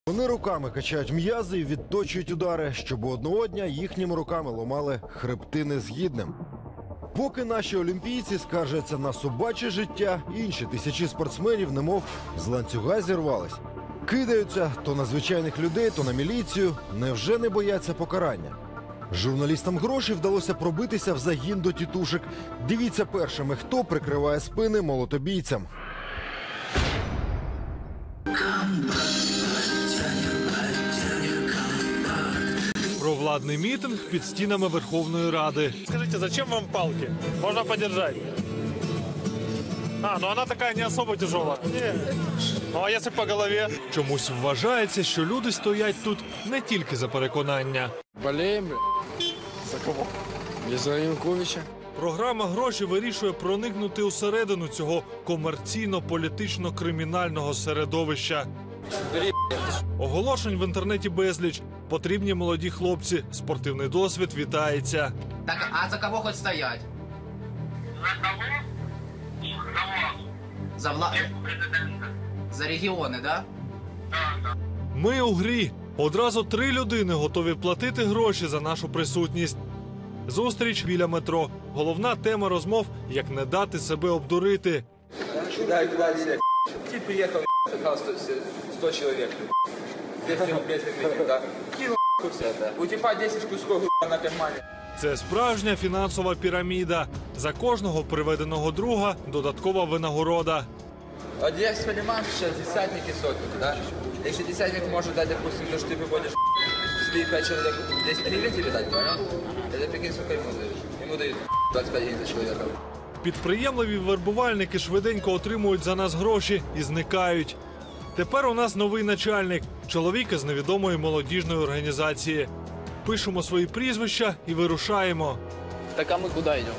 Вони руками качають м'язи і відточують удари, щоб одного дня їхніми руками ломали хребти незгідним. Поки наші олімпійці скаржаться на собаче життя, інші тисячі спортсменів немов з ланцюга зірвались. Кидаються то на звичайних людей, то на міліцію. Невже не бояться покарання? Журналістам грошей вдалося пробитися в загін до тітушек. Дивіться першими, хто прикриває спини молотобійцям. Провладний мітинг під стінами Верховної Ради. Скажите, зачем вам палки? Можно подержать. Ну она такая не особо тяжелая. Ну а если по голове? Чомусь вважається, що люди стоять тут не тільки за переконання. Болеем, За кого? За Януковича. Програма «Гроші» вирішує проникнути усередину цього комерційно-політично-кримінального середовища. Оголошень в інтернеті безліч. Потрібні молоді хлопці. Спортивний досвід вітається. Так, а за кого хоть стоять? За кого? За вас. За Президента. За регионы, да? Ми у грі. Одразу 3 людини готові платити гроші за нашу присутність. Зустріч біля метро. Головна тема розмов – як не дати себе обдурити. Да, Ты приехал, собрал 100 человек. Без лимита, да. Кинул все это. У тебя 10 кусков на кармане. Це справжня фінансова піраміда. За кожного приведеного друга – додаткова винагорода. Вот я понимаю, сейчас десятники сотни, да? Если десятник может дать, допустим, то, что ты выводишь свои 5 человек, 10 гривен тебе дать, понял? Это прикинь, сколько ему дают? Ему дают 25 гривен за человека. Підприємливі вербувальники швиденько отримують за нас гроші і зникають. Тепер у нас новий начальник – чоловік із невідомої молодіжної організації. Пишемо свої прізвища і вирушаємо. Так а мы куда идем?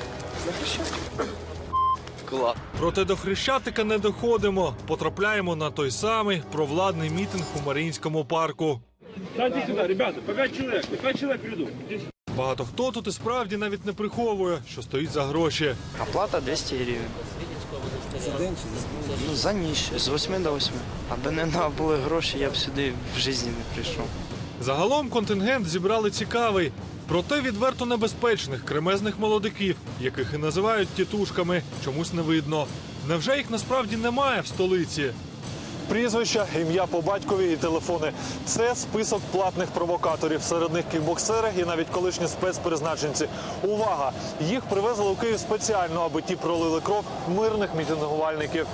Класс. Проте до Хрещатика не доходимо. Потрапляємо на той самий провладний мітинг у Маріїнському парку. Дайте сюда, ребята, по 5 человек придут. Багато хто тут і справді навіть не приховує, що стоїть за гроші. Оплата 200 гривень. За день? Ну, за ніч, з 8 до 8. Аби не були гроші, я б сюди в житті не прийшов. Загалом контингент зібрали цікавий, проте відверто небезпечних кремезних молодиків, яких і називають тітушками, чомусь не видно. Невже їх насправді немає в столиці? Прізвища, ім'я по батькові і телефони. Це список платних провокаторів. Серед них кікбоксери і навіть колишні спецпризначенці. Увага! Їх привезли у Київ спеціально, аби ті пролили кров мирних мітингувальників.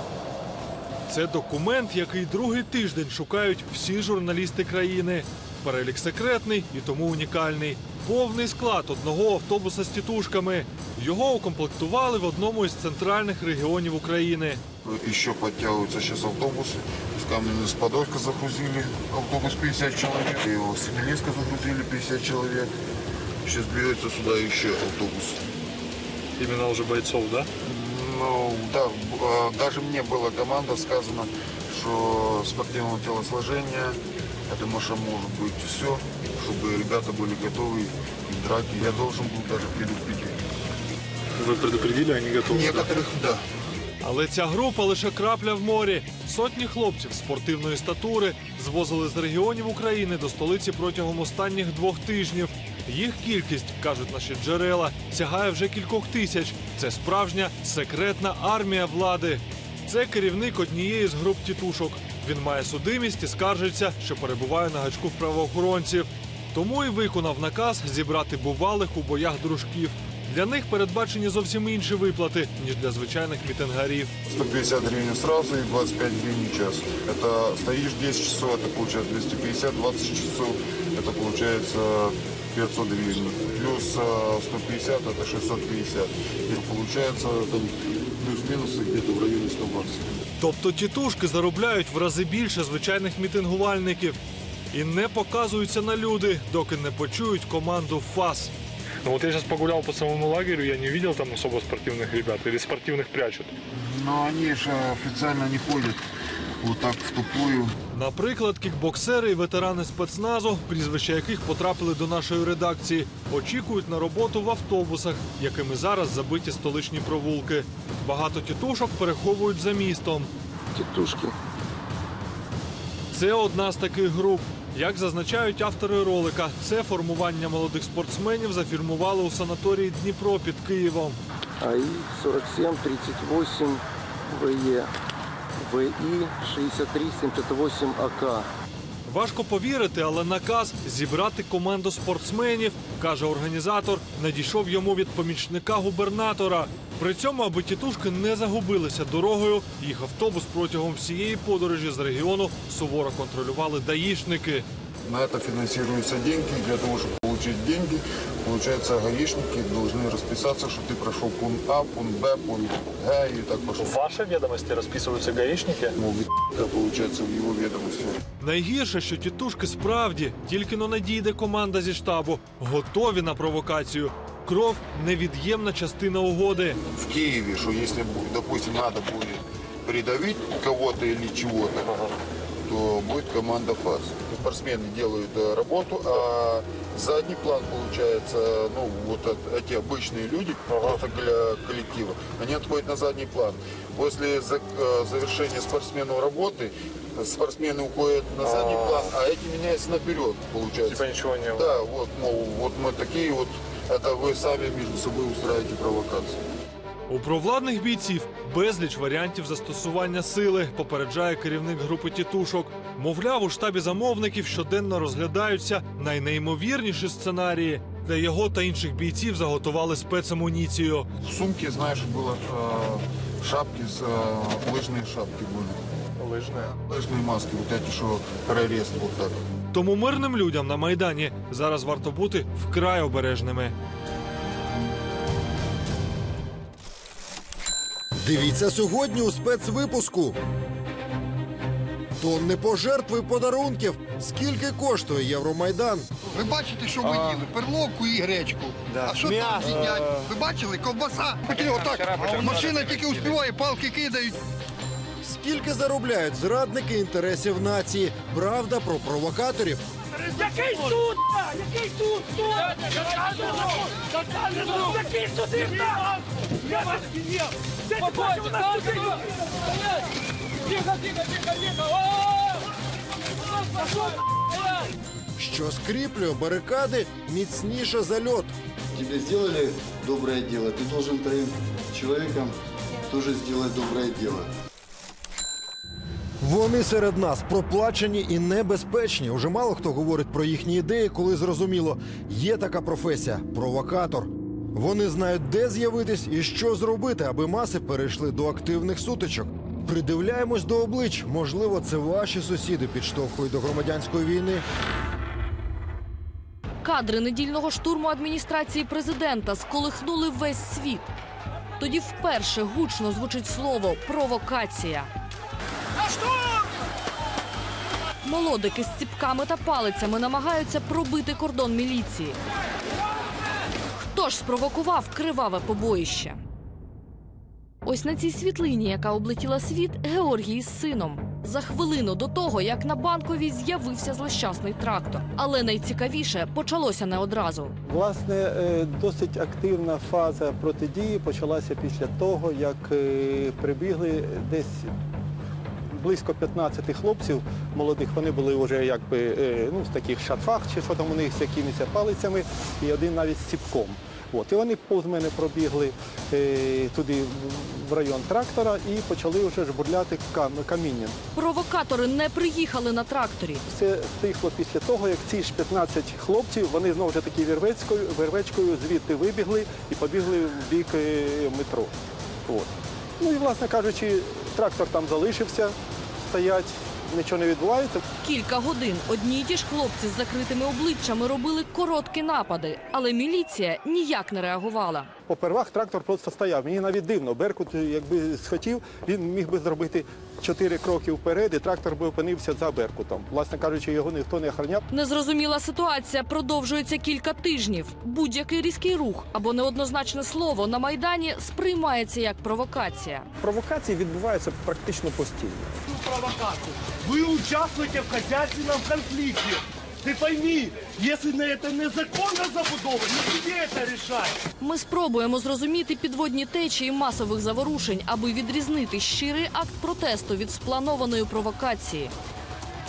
Це документ, який другий тиждень шукають всі журналісти країни. Перелік секретний і тому унікальний. Повний склад одного автобуса з тітушками. Його укомплектували в одному із центральних регіонів України. Еще подтягиваются сейчас автобусы. С Каменец-Подольска загрузили автобус 50 человек. И его с Семилинска загрузили 50 человек. Сейчас двигается сюда еще автобус. Имена уже бойцов, да? Ну, да, даже мне была команда сказано, что спортивного телосложения, это может быть все, чтобы ребята были готовы к драке. Я должен был даже предупредить. Вы предупредили, они готовы? Некоторых, да. Але ця група лише крапля в морі. Сотні хлопців спортивної статури звозили з регіонів України до столиці протягом останніх 2 тижнів. Їх кількість, кажуть наші джерела, сягає вже кількох тисяч. Це справжня секретна армія влади. Це керівник однієї з груп тітушок. Він має судимість і скаржиться, що перебуває на гачку в правоохоронців. Тому і виконав наказ зібрати бувалих у боях дружків. Для них передбачені зовсім інші виплати, ніж для звичайних мітингарів. 150 гривен сразу и 25 гривен в час. Это стоишь 10 часов, это получается 250, 20 часов, это получается 500 гривен. Плюс 150, это 650. И получается там плюс-минус где-то в районе 100 баксов. Тобто тітушки заробляють в рази більше звичайних мітингувальників. І не показуються на люди, доки не почують команду «ФАС». Ну вот я сейчас погулял по самому лагерю, я не видел там особо спортивных ребят. Или спортивных прячут. Но они же официально не ходят вот так втупую. Наприклад, кікбоксери і ветерани спецназу, прізвища яких потрапили до нашої редакції, очікують на роботу в автобусах, якими зараз забиті столичні провулки. Багато тітушок переховують за містом. Тітушки. Це одна з таких груп. Як зазначають автори ролика, це формування молодих спортсменів зафільмували у санаторії Дніпро під Києвом. АИ 47 38 ВЕ, ВИ 63 78 АК. Важко повірити, але наказ зібрати команду спортсменів, каже організатор, надійшов йому від помічника губернатора. При цьому, аби тітушки не загубилися дорогою, їх автобус протягом всієї подорожі з регіону суворо контролювали даїшники. На это финансируются деньги. Для того, чтобы получить деньги, получается, гаишники должны расписаться, что ты прошел пункт А, пункт Б, пункт Г и так пошел. В вашій відомості розписуються гаїшники? Могут, это получается в его ведомости. Найгірше, що тітушки справді, тільки но надійде команда зі штабу, готові на провокацію. Кров – невід'ємна частина угоди. В Киеве, что если, допустим, надо будет придавить кого-то или чего-то, то будет команда ФАС. Спортсмены делают работу, а задний план, получается, ну вот эти обычные люди, просто для коллектива, они отходят на задний план. После завершения спортсмену работы, спортсмены уходят на задний план, а эти меняются наперед, получается. Типа ничего не было. Да, вот, мол, вот мы такие вот, это вы сами между собой устраиваете провокацию. У провладних бійців безліч варіантів застосування сили, попереджає керівник групи тітушок. Мовляв, у штабі замовників щоденно розглядаються найнеймовірніші сценарії. Для його та інших бійців заготували спецамуніцію. В сумке, знаешь, было шапки, лыжные шапки были. Лыжные маски, вот эти, что прорез вот так. Тому мирним людям на Майдані зараз варто бути вкрай обережними. Дивіться сьогодні у спецвипуску. Тонни пожертв і подарунків. Скільки коштує Євромайдан? Ви бачите, що ми їли? Перловку і гречку. А що там їдять? Ви бачили? Ковбаса. Отак. Машина тільки успіває, палки кидають. Скільки заробляють зрадники інтересів нації? Правда про провокаторів? Який суд? Який суд? Який суд? Я вас не Де ти бачив у нас суди? Тихо, тихо, тихо, тихо! Що скріплює барикади міцніше за льод. Тебе сделали доброе дело, ты должен троим человекам тоже сделать доброе дело. Вони серед нас проплачені і небезпечні. Уже мало хто говорить про їхні ідеї, коли зрозуміло, є така професія – провокатор. Вони знають, де з'явитись і що зробити, аби маси перейшли до активних сутичок. Придивляємось до облич. Можливо, це ваші сусіди підштовхують до громадянської війни. Кадри недільного штурму адміністрації президента сколихнули весь світ. Тоді вперше гучно звучить слово «провокація». Молодики з ціпками та палицями намагаються пробити кордон міліції. Хто ж спровокував криваве побоїще? Ось на цій світлині, яка облетіла світ, Георгій з сином. За хвилину до того, як на Банковій з'явився злощасний трактор. Але найцікавіше почалося не одразу. Власне, досить активна фаза протидії почалася після того, як прибігли десь близько 15 хлопців молодих. Вони були вже якби в таких шарфах, чи що там у них з якимись палицями, і один навіть з ціпком. І вони повз мене пробігли туди в район трактора і почали вже жбурляти камінням. Провокатори не приїхали на тракторі. Все стихло після того, як ці ж 15 хлопців, вони знову ж таки вервечкою звідти вибігли і побігли в бік метро. Ну і, власне кажучи, трактор там залишився, стоять, нічого не відбувається. Кілька годин одні й ті ж хлопці з закритими обличчями робили короткі напади, але міліція ніяк не реагувала. Попервах трактор просто стояв. Мені навіть дивно. Беркут, якби схотів, він міг би зробити 4 кроки вперед, і трактор би опинився за Беркутом. Власне кажучи, його ніхто не охороняв. Незрозуміла ситуація продовжується кілька тижнів. Будь-який різкий рух або неоднозначне слово на Майдані сприймається як провокація. Провокації відбуваються практично постійно. Провокацию. Вы участвуете в хозяйственном конфликте. Ты пойми, если на это незаконно забудова, не тебе это решать. Ми спробуємо зрозуміти підводні течії масових заворушень, аби відрізнити щирий акт протесту від спланованої провокації.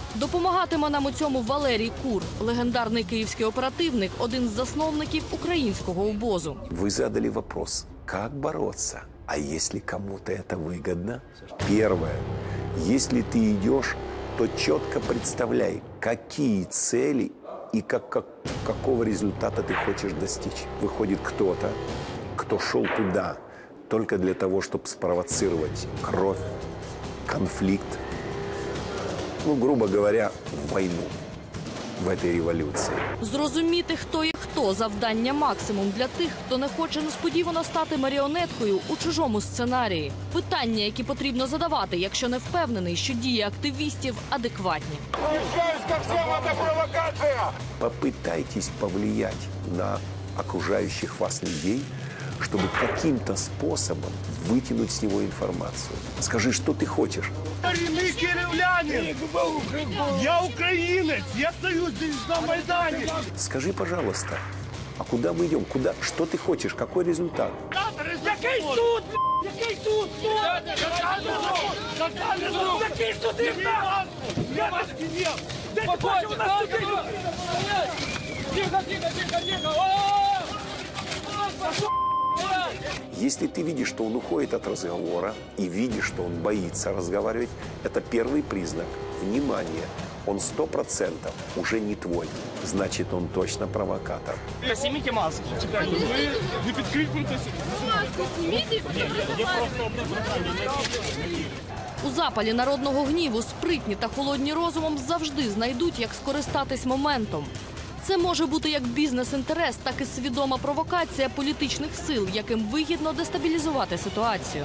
Допомагатиме нам у цьому Валерій Кур, легендарний київський оперативник, один з засновників українського обозу. Вы задали вопрос, как бороться, а если кому-то это выгодно? Первое, если ты идешь, то четко представляй, какие цели и какого результата ты хочешь достичь. Выходит кто-то, кто шел туда только для того, чтобы спровоцировать кровь, конфликт, ну, грубо говоря, войну в этой революции. Зрозуміти, хто є хто – завдання максимум для тих, хто не хоче несподівано стати маріонеткою у чужому сценарії. Питання, які потрібно задавати, якщо не впевнений, що дії активістів адекватні. Попытайтесь повлиять на окружающих вас людей, чтобы каким-то способом вытянуть с него информацию. Скажи, что ты хочешь. Коренный киевлянин! Я украинец! Я стою здесь на Майдане! Скажи, пожалуйста, а куда мы идем? Куда? Что ты хочешь? Какой результат? Який суд? Який суд? Який суд? Я вас не ем! Де ти хочеш у нас судити? Тихо, тихо, тихо, тихо! Если ты видишь, что он уходит от разговора и видишь, что он боится разговаривать, это первый признак. Внимание! Он 100% уже не твой. Значит, он точно провокатор. Снимите маску. Вы не підкрикнутися. Маску снимите. У запалі народного гніву спритні та холодні розумом завжди знайдуть, як скористатись моментом. Це може бути як бізнес-інтерес, так і свідома провокація політичних сил, яким вигідно дестабілізувати ситуацію.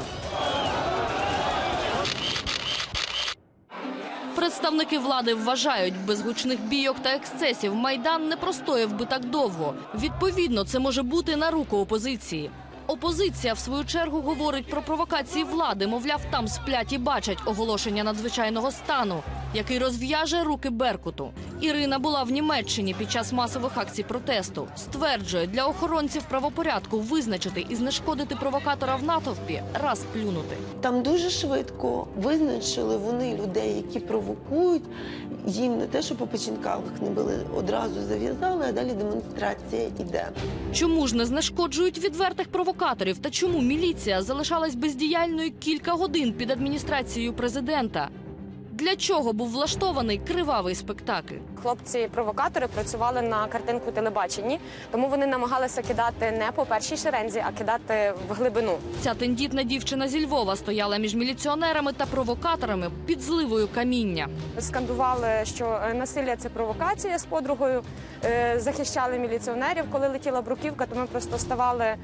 Представники влади вважають, без гучних бійок та ексцесів Майдан не простояв би так довго. Відповідно, це може бути на руку опозиції. Опозиція, в свою чергу, говорить про провокації влади, мовляв, там сплять і бачать оголошення надзвичайного стану, який розв'яже руки Беркуту. Ірина була в Німеччині під час масових акцій протесту. Стверджує, для охоронців правопорядку визначити і знешкодити провокатора в натовпі – раз плюнути. Там дуже швидко визначили вони людей, які провокують. Їм не те, що по печінках не били, одразу зав'язали, а далі демонстрація йде. Чому ж не знешкоджують відвертих провокаторів? Та чому міліція залишалась бездіяльною кілька годин під адміністрацією президента? Для чого був влаштований кривавий спектакль? Хлопці-провокатори працювали на картинку телебаченні, тому вони намагалися кидати не по першій шерензі, а кидати в глибину. Ця тендітна дівчина зі Львова стояла між міліціонерами та провокаторами під зливою каміння. Скандували, що насилля – це провокація з подругою, захищали міліціонерів. Коли летіла бруківка, то ми просто ставали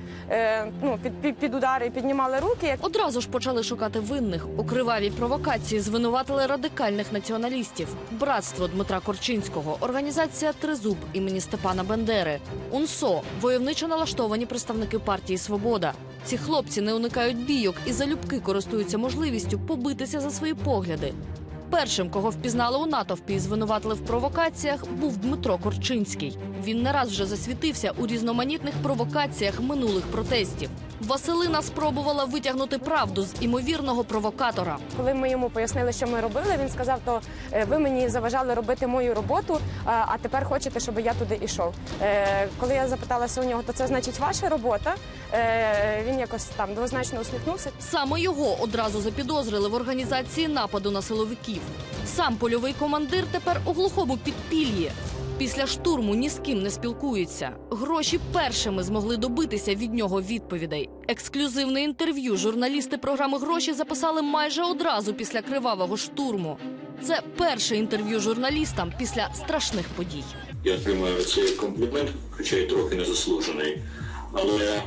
під удари і піднімали руки. Одразу ж почали шукати винних. У кривавій провокації звинуватили радикальних націоналістів. Братство Дмитра Корчинського, організація «Тризуб» імені Степана Бендери, УНСО, войовничо налаштовані представники партії «Свобода». Ці хлопці не уникають бійок і залюбки користуються можливістю побитися за свої погляди. Першим, кого впізнали у натовпі і звинуватили в провокаціях, був Дмитро Корчинський. Він не раз вже засвітився у різноманітних провокаціях минулих протестів. Василина спробувала витягнути правду з імовірного провокатора. Коли ми йому пояснили, що ми робили, він сказав, то ви мені заважали робити мою роботу, а тепер хочете, щоб я туди йшов. Коли я запиталася у нього, то це значить ваша робота, він якось там двозначно усміхнувся. Саме його одразу запідозрили в організації нападу на силовиків. Сам польовий командир тепер у глухому підпіллі. Після штурму ні з ким не спілкується. Гроші першими змогли добитися від нього відповідей. Ексклюзивне інтерв'ю журналісти програми «Гроші» записали майже одразу після кривавого штурму. Це перше інтерв'ю журналістам після страшних подій. Я приймаю цей комплімент, хоча й трохи незаслужений, але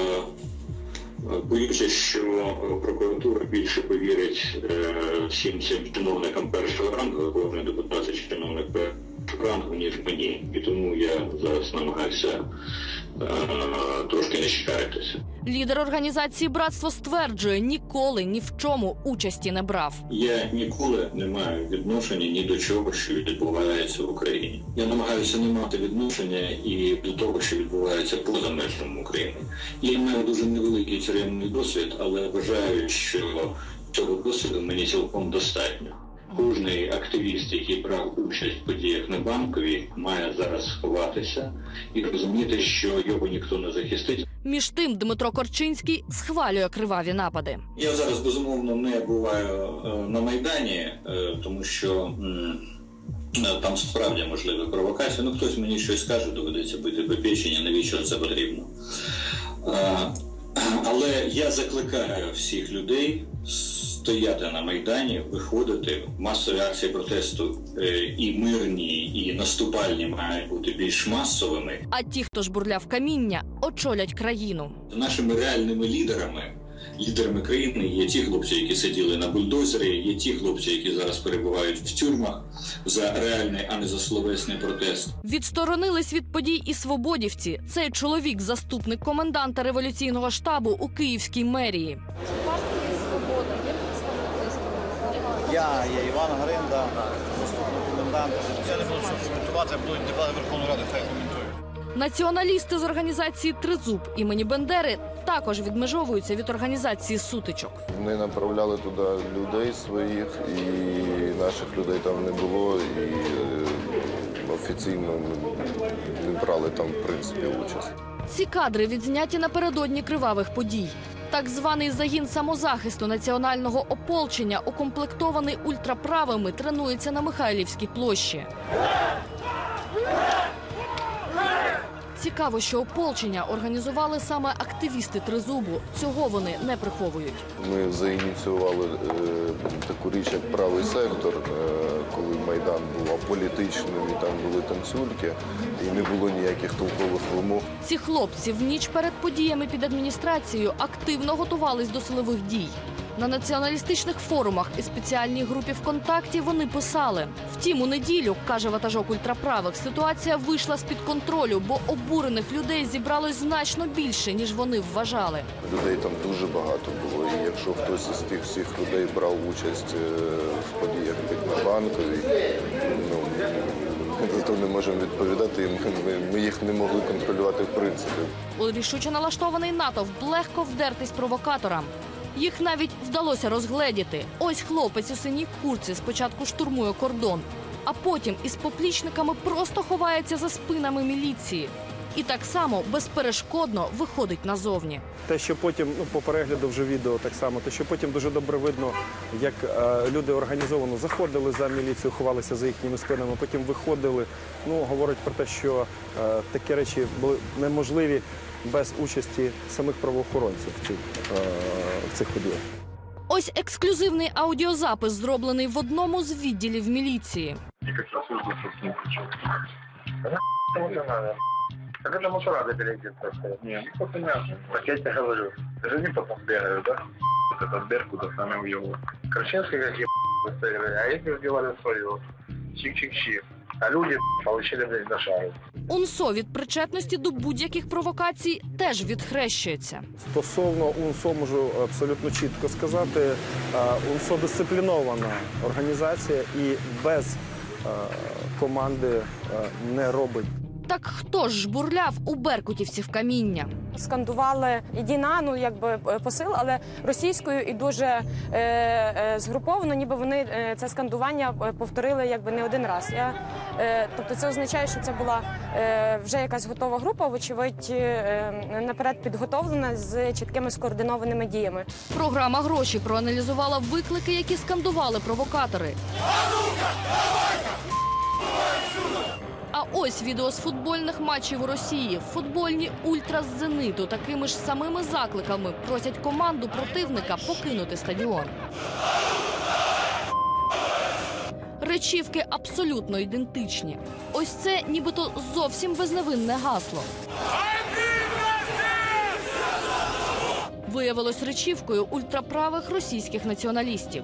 боюся, що прокуратура більше повірить всім цим чиновникам першого рангу, кожен депутат це чиновник першого рангу, ніж мені. І тому я зараз намагаюся трошки не щаритися. Лідер організації «Братство» стверджує, ніколи ні в чому участі не брав. Я ніколи не маю відношення ні до чого, що відбувається в Україні. Я намагаюся не мати відношення і до того, що відбувається поза межами України. Я маю дуже невеликий тюремний досвід, але вважаю, що цього досвіду мені цілком достатньо. кожний активіст, який брав участь в подіях на Банковій, має зараз сховатися і розуміти, що його ніхто не захистить. Між тим Дмитро Корчинський схвалює криваві напади. Я зараз, безумовно, не буваю на Майдані, тому що там справді можливі провокації. Ну, хтось мені щось скаже, доведеться бити по печені, навіщо це потрібно. Але я закликаю всіх людей стояти на Майдані, виходити. Масові акції протесту і мирні, і наступальні мають бути більш масовими. А ті, хто жбурляв каміння, очолять країну. Нашими реальними лідерами країни є ті хлопці, які сиділи на бульдозері, є ті хлопці, які зараз перебувають в тюрмах за реальний, а не за словесний протест. Відсторонились від подій і свободівці. Цей чоловік – заступник коменданта революційного штабу у Київській мерії. Я Іван Гринда, заступник коменданта. Я не буду коментувати, будуть депутати Верховної Ради, хай коментують. Націоналісти з організації «Тризуб» імені Бендери також відмежовуються від організації сутичок. Ми направляли туди людей своїх, і наших людей там не було, і офіційно не брали там, в принципі, участь. Ці кадри відзняті напередодні кривавих подій. Так званий загін самозахисту національного ополчення, укомплектований ультраправими, тренується на Михайлівській площі. Цікаво, що ополчення організували саме активісти «Тризубу». Цього вони не приховують. Ми заініціювали таку річ, як правий сектор, коли Майдан був аполітичним і там були танцюльки, і не було ніяких толкових вимог. Ці хлопці в ніч перед подіями під адміністрацією активно готувались до силових дій. На націоналістичних форумах і спеціальній групі ВКонтакті вони писали. Втім, у неділю, каже ватажок ультраправих, ситуація вийшла з-під контролю, бо обурених людей зібралось значно більше, ніж вони вважали. Людей там дуже багато було, і якщо хтось із тих всіх людей брав участь в подіях під Банковій, ми за то не можемо відповідати, ми їх не могли контролювати в принципі. Рішуче налаштований натовп легко вдертись провокаторам. Їх навіть вдалося розгледіти. Ось хлопець у синій куртці спочатку штурмує кордон, а потім із поплічниками просто ховається за спинами міліції. І так само безперешкодно виходить назовні. Те, що потім, по перегляду вже відео так само, те, що потім дуже добре видно, як люди організовано заходили за міліцію, ховалися за їхніми спинами, потім виходили, говорить про те, що такі речі були неможливі без участі самих правоохоронців в цих подіях. Ось ексклюзивний аудіозапис, зроблений в одному з відділів міліції. Так это мусора перейдет просто. Не, ну понятно. Так я тебе говорю. Ты же не потом бегаю, да? Вот этот Беркут, да, сами уел. Корчинский как ебать, а эти сделали свое. Чик-чик-чик. А люди получили, блядь, на шару. УНСО від причетності до будь-яких провокацій теж відхрещується. Стосовно УНСО можу абсолютно чітко сказати, УНСО дисциплінована організація і без команди не робить. Так хто ж жбурляв у беркутівців каміння? Скандували «Іди на», посил, але російською і дуже згруповано, ніби вони це скандування повторили не один раз. Тобто це означає, що це була вже якась готова група, вочевидь, наперед підготовлена з чіткими скоординованими діями. Програма «Гроші» проаналізувала виклики, які скандували провокатори. А ось відео з футбольних матчів у Росії. Футбольні ультра з «Зениту» такими ж самими закликами просять команду противника покинути стадіон. Речівки абсолютно ідентичні. Ось це нібито зовсім безневинне гасло. Виявилось речівкою ультраправих російських націоналістів.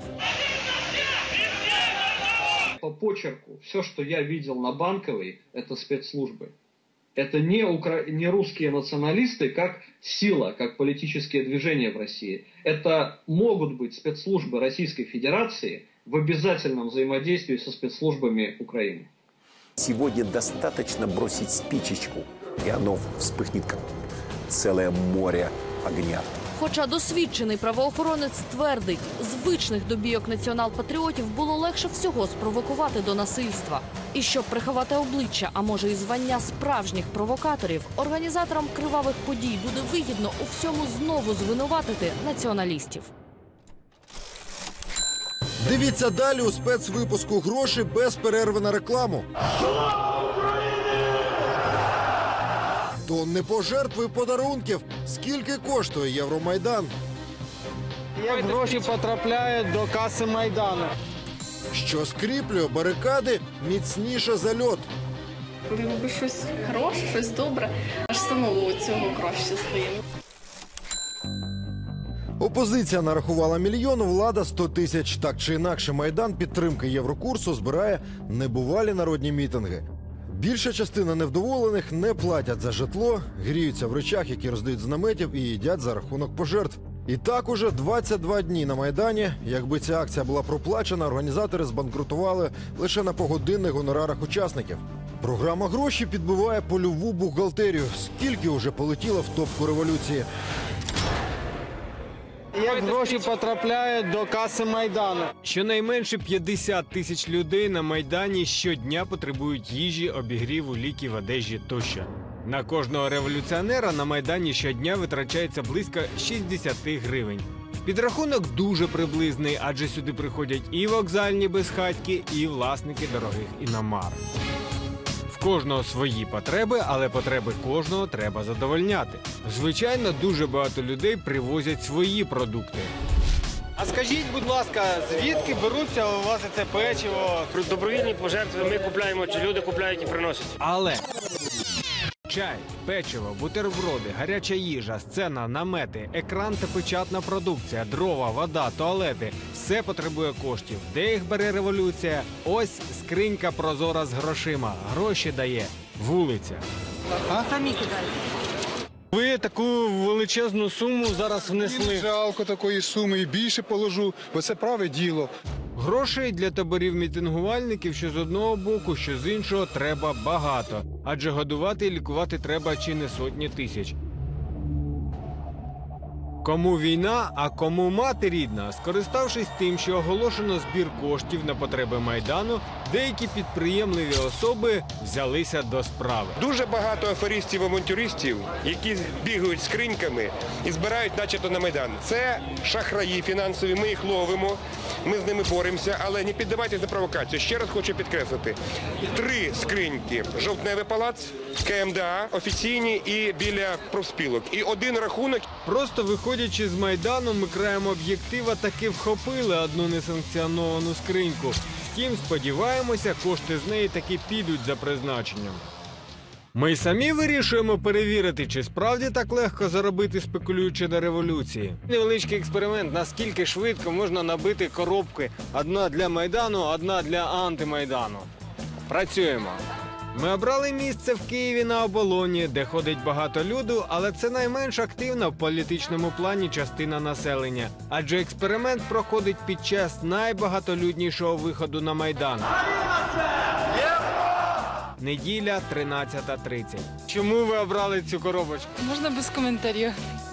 По почерку, все, что я видел на Банковой, это спецслужбы. Это не русские националисты как сила, как политические движения в России. Это могут быть спецслужбы Российской Федерации в обязательном взаимодействии со спецслужбами Украины. Сегодня достаточно бросить спичечку, и оно вспыхнет как целое море огня. Хоча досвідчений правоохоронець твердить, звичних до бійок націонал-патріотів було легше всього спровокувати до насильства. І щоб приховати обличчя, а може і звання справжніх провокаторів, організаторам кривавих подій буде вигідно у всьому знову звинуватити націоналістів. Дивіться далі у спецвипуску «Гроші без перерви на рекламу». Тонни пожертв і подарунків. Скільки коштує Євромайдан? Як гроші потрапляють до каси Майдану? Що скріплює барикади міцніше за льод? Коли робиш щось хороше, щось добре, аж самому цього краще стає. Опозиція нарахувала мільйон, влада 100 тисяч. Так чи інакше, Майдан підтримки Єврокурсу збирає небувалі народні мітинги. Більша частина невдоволених не платять за житло, гріються в речах, які роздають з наметів, і їдять за рахунок пожертв. І так уже 22 дні на Майдані. Якби ця акція була проплачена, організатори збанкрутували лише на погодинних гонорарах учасників. Програма «Гроші» підбиває польову бухгалтерію. Скільки уже полетіло в топку революції? Як гроші потрапляють до каси Майдану? Щонайменше 50 тисяч людей на Майдані щодня потребують їжі, обігріву, ліків, одежі тощо. На кожного революціонера на Майдані щодня витрачається близько 60 гривень. Підрахунок дуже приблизний, адже сюди приходять і вокзальні безхатьки, і власники дорогих іномар. В кожного свої потреби, але потреби кожного треба задовольняти. Звичайно, дуже багато людей привозять свої продукти. А скажіть, будь ласка, звідки беруться у вас це печиво? Добровільні пожертви ми купляємо, чи люди купляють і приносять. Але чай, печиво, бутерброди, гаряча їжа, сцена, намети, екран та печатна продукція, дрова, вода, туалети – все потребує коштів. Де їх бере революція? Ось скринька прозора з грошима. Гроші дає вулиця. Самі кидають. Ви таку величезну суму зараз внесли. Мені жалко такої суми, і більше положу, бо це праве діло. Грошей для таборів мітингувальників, що з одного боку, що з іншого, треба багато. Адже годувати і лікувати треба чи не сотні тисяч. Кому війна, а кому мати рідна? Скориставшись тим, що оголошено збір коштів на потреби Майдану, деякі підприємливі особи взялися до справи. Дуже багато аферистів-авантюристів, які бігають скриньками і збирають начебто на Майдан. Це шахраї фінансові, ми їх ловимо, ми з ними боремося, але не піддавайтесь на провокацію. Ще раз хочу підкреслити. 3 скриньки. Жовтневий палац, КМДА, офіційні і біля профспілок. І 1 рахунок. Просто виходячи з Майдану, ми краєм об'єктива таки вхопили одну несанкціоновану скриньку. Втім, сподіваємося, кошти з неї таки підуть за призначенням. Ми й самі вирішуємо перевірити, чи справді так легко заробити, спекулюючи на революції. Невеличкий експеримент, наскільки швидко можна набити коробки. Одна для Майдану, одна для антимайдану. Працюємо. Ми обрали місце в Києві на Оболоні, де ходить багато люду, але це найменш активна в політичному плані частина населення. Адже експеримент проходить під час найбагатолюднішого виходу на Майдан. Неділя, 13:30. Чому ви обрали цю коробочку? Можна без коментарів.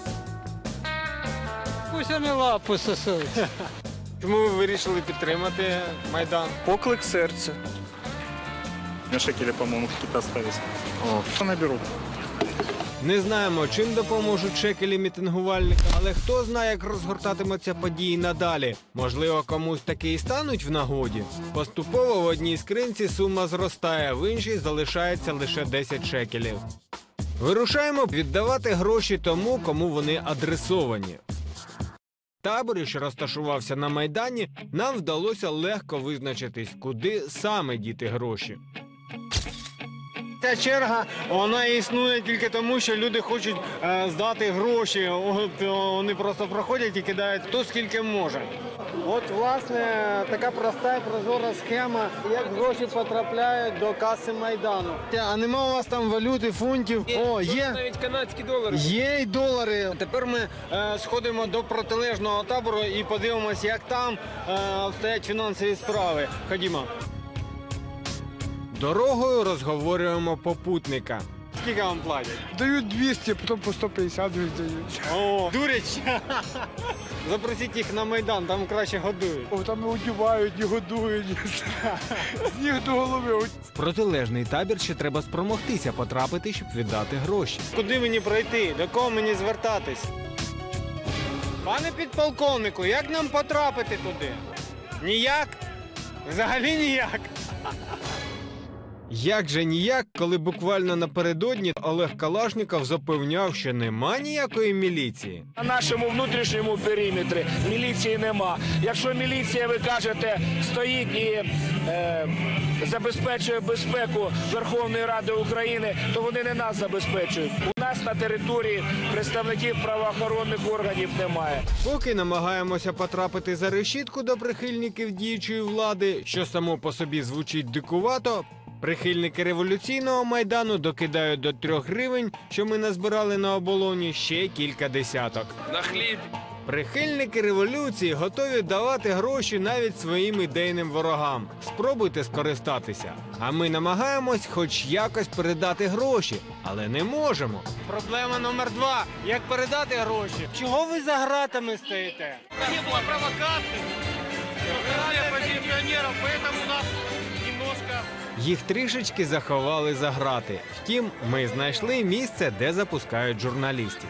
Пусть вони лапу сосуть. Чому ви вирішили підтримати Майдан? Поклик серця. На шекелі, по-моєму, какие-то остались. Що наберу? Не знаємо, чим допоможуть шекелі мітингувальникам, але хто знає, як розгортатимуться події надалі. Можливо, комусь таки і стануть в нагоді. Поступово в одній скринці сума зростає, в іншій залишається лише 10 шекелів. Вирушаємо віддавати гроші тому, кому вони адресовані. В таборі, що розташувався на Майдані, нам вдалося легко визначитись, куди саме діти гроші. Ця черга, вона існує тільки тому, що люди хочуть здати гроші. Вони просто проходять і кидають хто скільки може. От, власне, така проста і прозора схема, як гроші потрапляють до каси Майдану. А нема у вас там валюти, фунтів? О, є навіть канадські долари. Є й долари. Тепер ми сходимо до протилежного табору і подивимося, як там обстоять фінансові справи. Ходімо. Дорогою розговорюємо попутника. скільки вам платять? Дають 200, потім по 150 дають. О, дурять. Запросіть їх на Майдан, там краще годують. О, там і одягають, і годують. З ніг до голови. В протилежний табір ще треба спромогтися потрапити, щоб віддати гроші. Куди мені пройти? До кого мені звертатись? Пане підполковнику, як нам потрапити туди? Ніяк? Взагалі ніяк. Як же ніяк, коли буквально напередодні Олег Калашніков запевняв, що нема ніякої міліції. На нашому внутрішньому периметрі міліції нема. Якщо міліція, ви кажете, стоїть і забезпечує безпеку Верховної Ради України, то вони не нас забезпечують. У нас на території представників правоохоронних органів немає. Поки намагаємося потрапити за решітку до прихильників діючої влади, що само по собі звучить дикувато, прихильники революційного Майдану докидають до 3 гривень, що ми назбирали на оболоні, ще кілька десяток. На хліб. Прихильники революції готові давати гроші навіть своїм ідейним ворогам. Спробуйте скористатися. А ми намагаємось хоч якось передати гроші, але не можемо. Проблема номер 2. Як передати гроші? Чого ви за гратами стоїте? Не було провокації. Розбирали опозиціонерів, тому у нас немножко... Їх трішечки заховали за грати. Втім, ми знайшли місце, де запускають журналістів.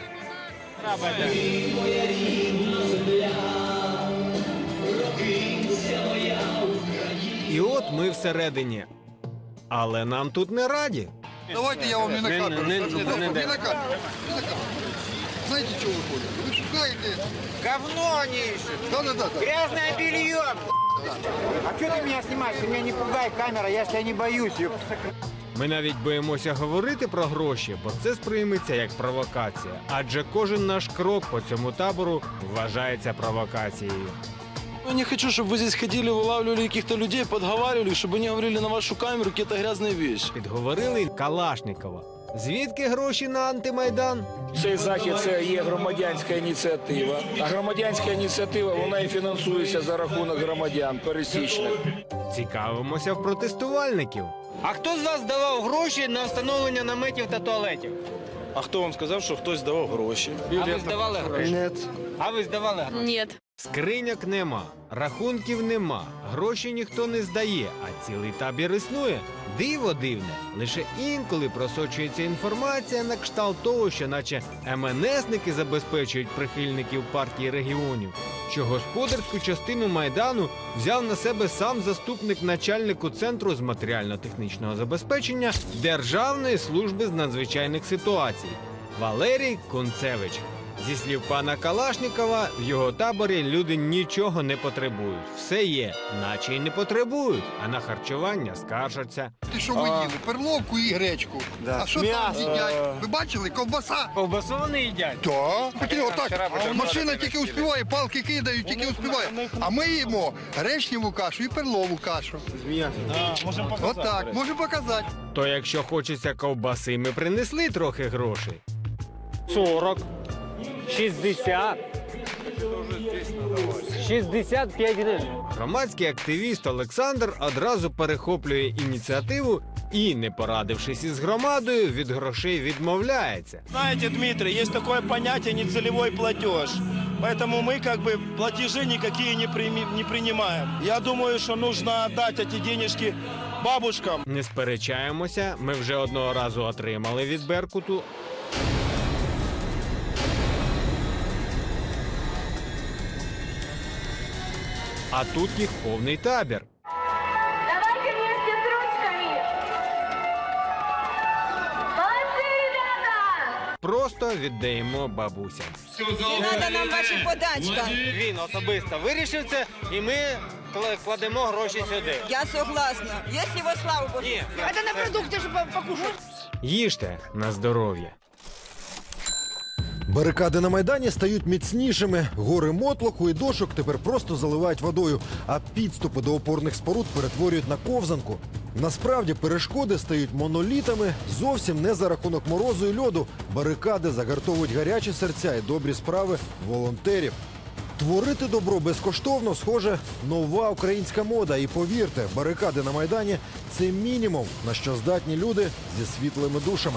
І от ми всередині. Але нам тут не раді. Давайте я вам не на камеру скажу. Не на камеру. Знаете, что выходит? Вы шукаете... Говно они ищут. Да. Грязное белье. А что ты меня снимаешь? Ты меня не пугай, камера, я тебя не боюсь. Ми навіть боїмося говорити про гроші, бо це сприйметься як провокація. Адже кожен наш крок по цьому табору вважається провокацією. Я не хочу, чтобы вы здесь ходили, вылавливали каких-то людей, подговаривали, чтобы они говорили на вашу камеру какие-то грязные вещи. Підговорили Калашнікова. Звідки гроші на антимайдан? Цей захід – це є громадянська ініціатива. А громадянська ініціатива, вона і фінансується за рахунок громадян пересічних. Цікавимося в протестувальників. А хто з вас давав гроші на встановлення наметів та туалетів? А хто вам сказав, що хтось давав гроші? А ви здавали гроші? Ні. А ви здавали гроші? Ні. Скриньок нема, рахунків нема, гроші ніхто не здає, а цілий табір існує. Диво дивне, лише інколи просочується інформація на кшталт того, що наче МНСники забезпечують прихильників партії регіонів, що господарську частину Майдану взяв на себе сам заступник начальнику Центру з матеріально-технічного забезпечення Державної служби з надзвичайних ситуацій Валерій Кунцевич. Зі слів пана Калашнікова, в його таборі люди нічого не потребують. Все є, наче й не потребують, а на харчування скаржаться. Ти що ви їли? Перловку і гречку. А що там їдять? Ви бачили? Ковбаса. Ковбасу вони їдять? Так. Отак. Машина тільки успіває, палки кидають, тільки успіває. А ми їмо гречневу кашу і перлову кашу. Можемо показати. Отак, можемо показати. То якщо хочеться ковбаси, ми принесли трохи грошей. 40. 60. 65 гривень. Громадський активіст Олександр одразу перехоплює ініціативу і, не порадившись із громадою, від грошей відмовляється. Знаете, Дмитрий, есть такое понятие нецелевой платеж. Поэтому мы платежи никакие не принимаем. Я думаю, что нужно отдать эти денежки бабушкам. Не сперечаємося, ми вже одного разу отримали від Беркуту. А тут їх повний табір. Давайте вместе с ручками. Молодцы, ребята! Просто віддаємо бабусям. Не надо нам ваші подачка. Він особисто вирішив це, і ми кладемо гроші сюди. Я согласна. Если во славу Божу. Ні. Это на продукты, чтобы покушать. Їжте на здоров'я. Барикади на Майдані стають міцнішими. Гори мотлоху і дошок тепер просто заливають водою, а підступи до опорних споруд перетворюють на ковзанку. Насправді перешкоди стають монолітами зовсім не за рахунок морозу і льоду. Барикади загартовують гарячі серця і добрі справи волонтерів. Творити добро безкоштовно, схоже, нова українська мода. І повірте, барикади на Майдані – це мінімум, на що здатні люди зі світлими душами.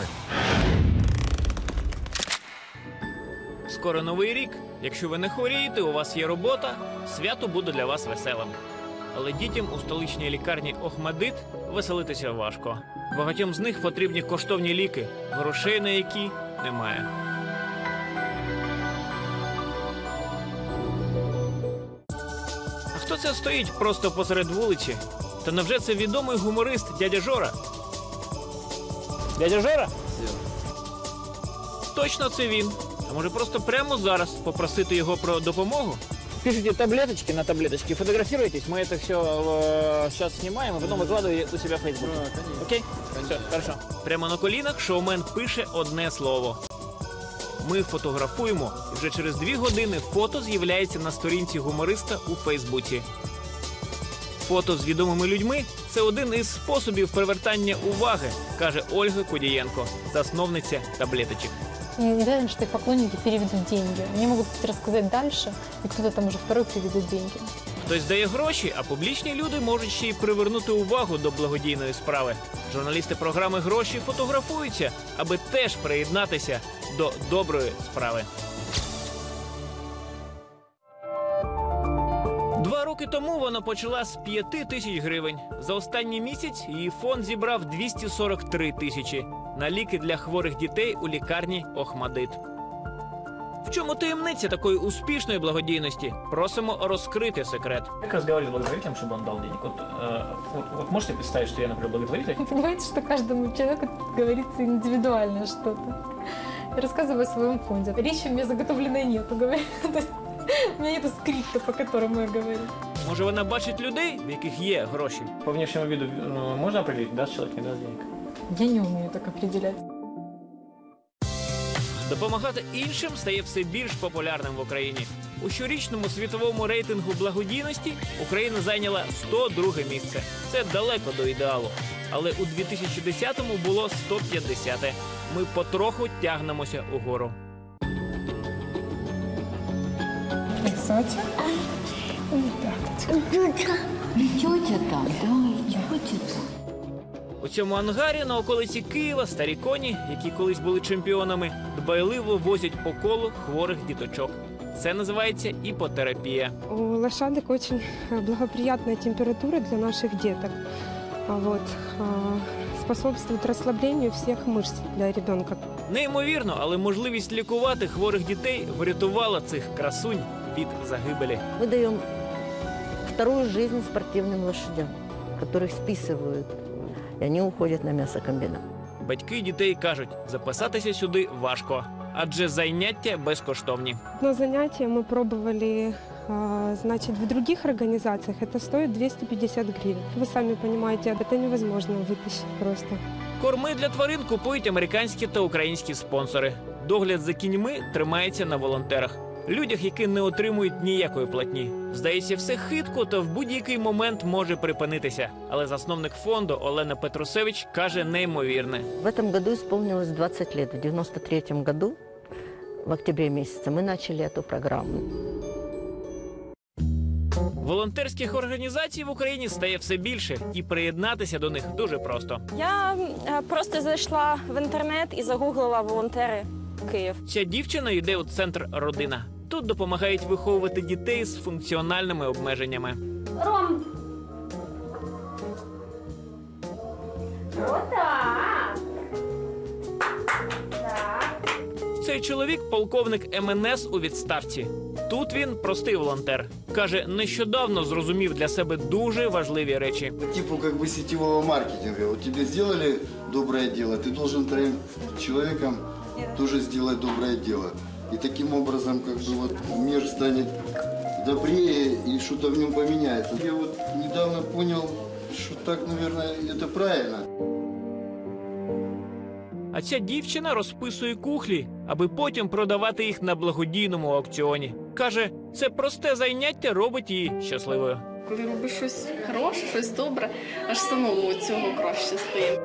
Скоро Новий рік. Якщо ви не хворієте, у вас є робота, свято буде для вас веселим. Але дітям у столичній лікарні «Охмадит» веселитися важко. Багатьом з них потрібні коштовні ліки, грошей на які немає. А хто це стоїть просто посеред вулиці? Та невже це відомий гуморист дядя Жора? Дядя Жора? Точно це він. А може просто прямо зараз попросити його про допомогу? Пишите таблеточки на таблеточки, фотографируйтесь, мы это все сейчас снимаем, а потом выкладываем у себя в Facebook. Окей? Все, хорошо. Прямо на колінах шоумен пише одне слово. Ми фотографуємо, і вже через 2 години фото з'являється на сторінці гумориста у Фейсбуці. Фото з відомими людьми – це один із способів привертання уваги, каже Ольга Кудієнко, засновниця таблеточок. Не уверен, что их поклонники переведут деньги. Они могут рассказать дальше, и кто-то там уже второй переведет деньги. Хтось дає гроші, а публічні люди можуть ще й привернути увагу до благодійної справи. Журналісти програми «Гроші» фотографуються, аби теж приєднатися до доброї справи. 2 роки тому вона почала з 5 тисяч гривень. За останній місяць її фонд зібрав 243 тисячі на ліки для хворих дітей у лікарні «Охмадит». В чому таємниця такої успішної благодійності? Просимо розкрити секрет. Как разговаривать с благотворителем, чтобы он дал денег? Вот можете представить, что я, например, благотворитель? Вы понимаете, что каждому человеку говорится индивидуально что-то. Я рассказываю о своем фонде. Речи у меня заготовленной нету, говорю. То есть у меня нету скрипта, по которому я говорю. Може, вона бачить людей, в яких є гроші? По внешнему виду можно определить, даст человек, не даст денег? Я не умею так определять. Допомагати іншим стає все більш популярним в Україні. У щорічному світовому рейтингу благодійності Україна зайняла 102 місце. Це далеко до ідеалу. Але у 2010-му було 150-те. Ми потроху тягнемося угору. Красавчик. Тетя там, да, тетя там. У цьому ангарі на околиці Києва старі коні, які колись були чемпіонами, дбайливо возять по колу хворих діточок. Це називається іпотерапія. У лошадок очень благоприятная температура для наших деток. Вот. Способствует расслаблению всех мышц для ребенка. Неймовірно, але можливість лікувати хворих дітей врятувала цих красунь від загибелі. Мы даем вторую жизнь спортивным лошадям, которых списывают, и они уходят на мясокомбинат. Батьки дітей кажуть, записатися сюди важко, адже заняття безкоштовні. Но занятия мы пробовали, значит, в других организациях. Это стоит 250 гривен. Вы сами понимаете, это невозможно вытащить просто. Корми для тварин купують американські та українські спонсори. Догляд за кіньми тримається на волонтерах. Людях, які не отримують ніякої платні. Здається, все хитко та в будь-який момент може припинитися. Але засновник фонду Олена Петрусевич каже неймовірне. В этом году исполнилось 20 лет. В 93-м году, в октябре месяце, мы начали эту программу. Волонтерських організацій в Україні стає все більше, і приєднатися до них дуже просто. Я просто зайшла в інтернет і загуглила волонтери Київ. Ця дівчина йде у центр «Родина». Тут допомагають виховувати дітей з функціональними обмеженнями. Ром! Отак! Цей чоловік – полковник МНС у відставці. Тут він простий волонтер. Каже, нещодавно зрозумів для себе дуже важливі речі. Типу, как бы сетевого маркетинга. Вот тебе сделали доброе дело, ты должен вторым человеком тоже сделать доброе дело. И таким образом, как бы, вот, мир станет добрее и что-то в нем поменяется. Я вот недавно понял, что так, наверное, это правильно. А ця дівчина розписує кухлі, аби потім продавати їх на благодійному аукціоні. Каже, це просте заняття робить її щасливою. Коли робиш щось хороше, щось добре, аж самому цього краще стає.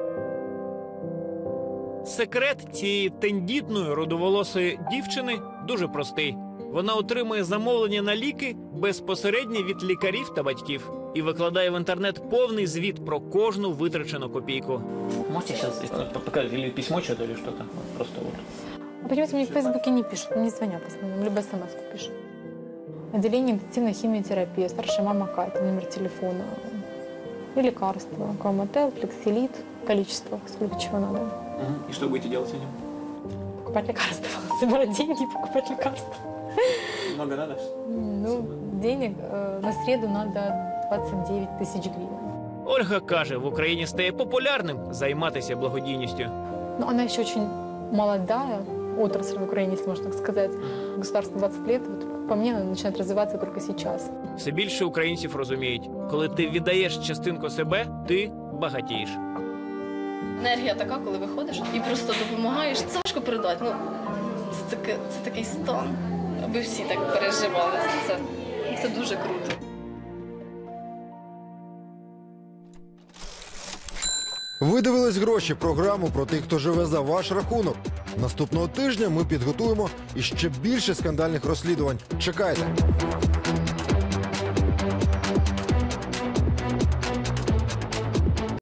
Секрет цієї тендітної рудоволосої дівчини дуже простий. Вона отримує замовлення на ліки безпосередньо від лікарів та батьків і викладає в інтернет повний звіт про кожну витрачену копійку. Можете сейчас показать или письмо что-то, или что-то? Просто вот. Понимаете, мне в Фейсбуке не пишут, мне звонят в основном, либо смс-ку пишут. Отделение интенсивной химиотерапии, старшая мама Катя, номер телефона. И лекарства, Калмотел, Флексилит, количество, сколько чего надо. И что будете делать с этим? Покупать лекарства, собирать деньги и покупать лекарства. Много надо? Ну, денег на среду надо 29 тысяч гривен. Ольга каже, в Україні стає популярним займатися благодійністю. Но она еще очень молодая отрасль в Украине, если можно так сказать. Государству 20 лет, вот, по мне, она начинает развиваться только сейчас. Все більше українців розуміють, коли ти віддаєш частинку себе, ти багатієш. Енергія така, коли виходиш і просто допомагаєш. Це важко передати. Ну, це такий стан, аби всі так переживали. Це дуже круто. Ви дивились «Гроші» – програму про тих, хто живе за ваш рахунок. Наступного тижня ми підготуємо іще більше скандальних розслідувань. Чекайте!